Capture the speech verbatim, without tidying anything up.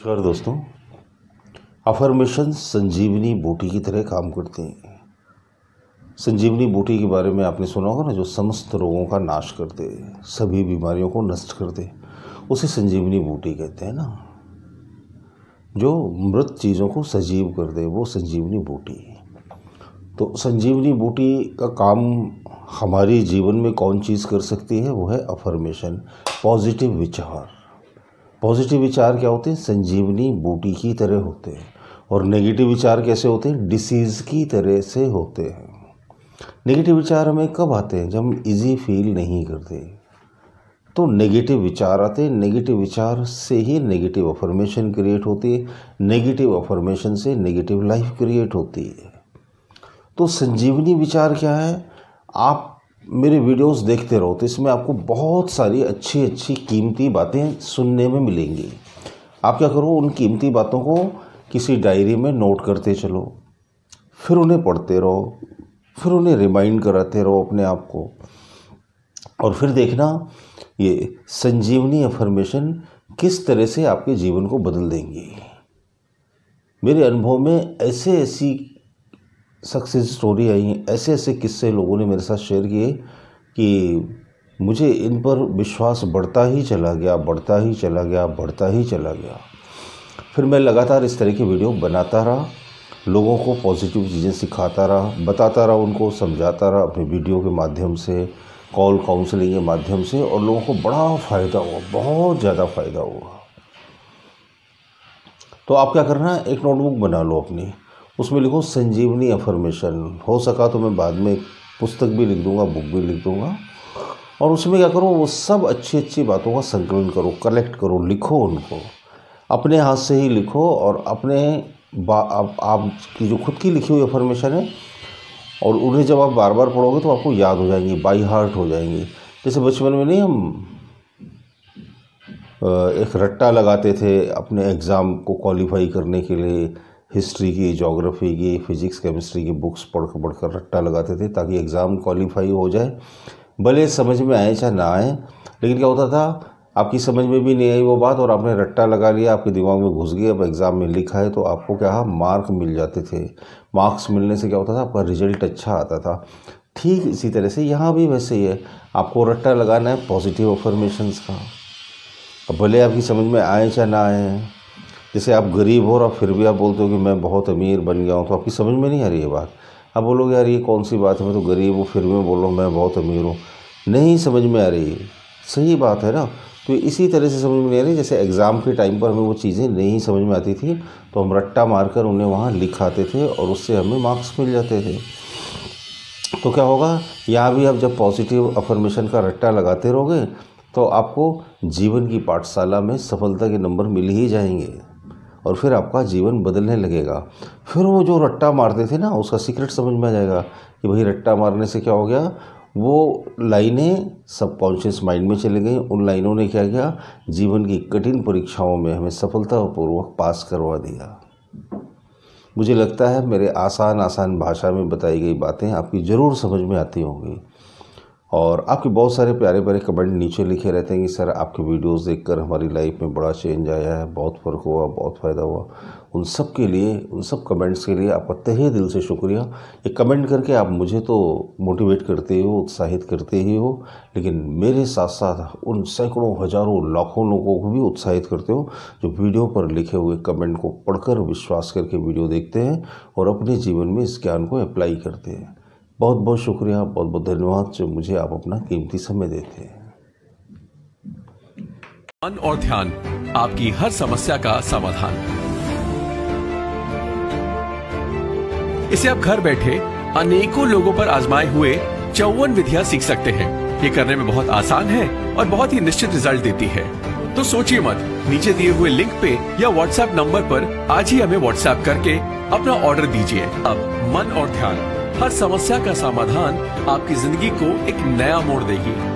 नमस्कार दोस्तों, अफर्मेशन संजीवनी बूटी की तरह काम करते हैं। संजीवनी बूटी के बारे में आपने सुना होगा ना, जो समस्त रोगों का नाश कर दे, सभी बीमारियों को नष्ट कर दे, उसे संजीवनी बूटी कहते हैं ना। जो मृत चीज़ों को सजीव कर दे वो संजीवनी बूटी। तो संजीवनी बूटी का काम हमारे जीवन में कौन चीज़ कर सकती है, वो है अफर्मेशन, पॉजिटिव विचार। पॉजिटिव विचार क्या होते हैं? संजीवनी बूटी की तरह होते हैं। और नेगेटिव विचार कैसे होते हैं? डिसीज़ की तरह से होते हैं। नेगेटिव विचार हमें कब आते हैं? जब हम इजी फील नहीं करते तो नेगेटिव विचार आते हैं। नेगेटिव विचार से ही नेगेटिव अफर्मेशन क्रिएट होती है। नेगेटिव अफर्मेशन से नेगेटिव लाइफ क्रिएट होती है। तो संजीवनी विचार क्या है? आप मेरे वीडियोस देखते रहो तो इसमें आपको बहुत सारी अच्छी अच्छी कीमती बातें सुनने में मिलेंगी। आप क्या करो, उन कीमती बातों को किसी डायरी में नोट करते चलो, फिर उन्हें पढ़ते रहो, फिर उन्हें रिमाइंड कराते रहो अपने आप को, और फिर देखना ये संजीवनी अफर्मेशन किस तरह से आपके जीवन को बदल देंगी। मेरे अनुभव में ऐसे ऐसी सक्सेस स्टोरी आई हैं, ऐसे ऐसे किस्से लोगों ने मेरे साथ शेयर किए कि मुझे इन पर विश्वास बढ़ता ही चला गया बढ़ता ही चला गया बढ़ता ही चला गया। फिर मैं लगातार इस तरह की वीडियो बनाता रहा, लोगों को पॉजिटिव चीज़ें सिखाता रहा, बताता रहा, उनको समझाता रहा अपने वीडियो के माध्यम से, कॉल काउंसलिंग के माध्यम से, और लोगों को बड़ा फ़ायदा हुआ, बहुत ज़्यादा फ़ायदा हुआ। तो आप क्या करना है, एक नोटबुक बना लो अपनी, उसमें लिखो संजीवनी अफर्मेशन। हो सका तो मैं बाद में पुस्तक भी लिख दूंगा, बुक भी लिख दूंगा, और उसमें क्या करो, वो सब अच्छी अच्छी बातों का संकलन करो, कलेक्ट करो, लिखो, उनको अपने हाथ से ही लिखो, और अपने आप, आपकी जो खुद की लिखी हुई अफर्मेशन है, और उन्हें जब आप बार बार पढ़ोगे तो आपको याद हो जाएंगी, बाई हार्ट हो जाएंगी। जैसे बचपन में नहीं हम एक रट्टा लगाते थे अपने एग्ज़ाम को क्वालिफाई करने के लिए, हिस्ट्री की, ज्योग्राफी की, फिजिक्स, केमिस्ट्री की बुक्स पढ़ कर पढ़ कर रट्टा लगाते थे ताकि एग्ज़ाम क्वालिफाई हो जाए, भले समझ में आए चाहे ना आए। लेकिन क्या होता था, आपकी समझ में भी नहीं आई वो बात और आपने रट्टा लगा लिया, आपके दिमाग में घुस गई, अब एग्ज़ाम में लिखा है तो आपको क्या, मार्क मिल जाते थे। मार्क्स मिलने से क्या होता था, आपका रिजल्ट अच्छा आता था। ठीक इसी तरह से यहाँ भी वैसे ही है, आपको रट्टा लगाना है पॉजिटिव अफर्मेशंस का। अब भले आपकी समझ में आए चाहे ना आए, जैसे आप गरीब हो और फिर भी आप बोलते हो कि मैं बहुत अमीर बन गया हूँ, तो आपकी समझ में नहीं आ रही है बात। आप बोलोगे यार ये कौन सी बात है, मैं तो गरीब हूँ फिर भी मैं बोल रहा हूँ मैं बहुत अमीर हूँ, नहीं समझ में आ रही है। सही बात है ना। तो इसी तरह से समझ में नहीं आ रही, जैसे एग्ज़ाम के टाइम पर हमें वो चीज़ें नहीं समझ में आती थी तो हम रट्टा मारकर उन्हें वहाँ लिखाते थे और उससे हमें मार्क्स मिल जाते थे। तो क्या होगा, यहाँ भी आप जब पॉजिटिव अफर्मेशन का रट्टा लगाते रहोगे तो आपको जीवन की पाठशाला में सफलता के नंबर मिल ही जाएंगे, और फिर आपका जीवन बदलने लगेगा। फिर वो जो रट्टा मारते थे ना, उसका सीक्रेट समझ में आ जाएगा कि भाई रट्टा मारने से क्या हो गया, वो लाइनें सबकॉन्शियस माइंड में चली गई। उन लाइनों ने क्या किया, जीवन की कठिन परीक्षाओं में हमें सफलतापूर्वक पास करवा दिया। मुझे लगता है मेरे आसान आसान भाषा में बताई गई बातें आपकी ज़रूर समझ में आती होंगी। और आपके बहुत सारे प्यारे प्यारे कमेंट नीचे लिखे रहते हैं कि सर आपके वीडियोस देखकर हमारी लाइफ में बड़ा चेंज आया है, बहुत फ़र्क हुआ, बहुत फ़ायदा हुआ। उन सब के लिए, उन सब कमेंट्स के लिए आपका तहे दिल से शुक्रिया। ये कमेंट करके आप मुझे तो मोटिवेट करते ही हो, उत्साहित करते ही हो, लेकिन मेरे साथ साथ उन सैकड़ों, हज़ारों, लाखों लोगों को भी उत्साहित करते हो जो वीडियो पर लिखे हुए कमेंट को पढ़कर विश्वास करके वीडियो देखते हैं और अपने जीवन में इस ज्ञान को अप्लाई करते हैं। बहुत बहुत शुक्रिया, बहुत बहुत धन्यवाद जो मुझे आप अपना कीमती समय देते हैं। मन और ध्यान, आपकी हर समस्या का समाधान। इसे आप घर बैठे अनेकों लोगों पर आजमाए हुए चौवन विधियां सीख सकते हैं। ये करने में बहुत आसान है और बहुत ही निश्चित रिजल्ट देती है। तो सोचिए मत, नीचे दिए हुए लिंक पे या व्हाट्सएप नंबर पर आज ही हमें व्हाट्सएप करके अपना ऑर्डर दीजिए। अब मन और ध्यान, हर समस्या का समाधान आपकी जिंदगी को एक नया मोड़ देगी।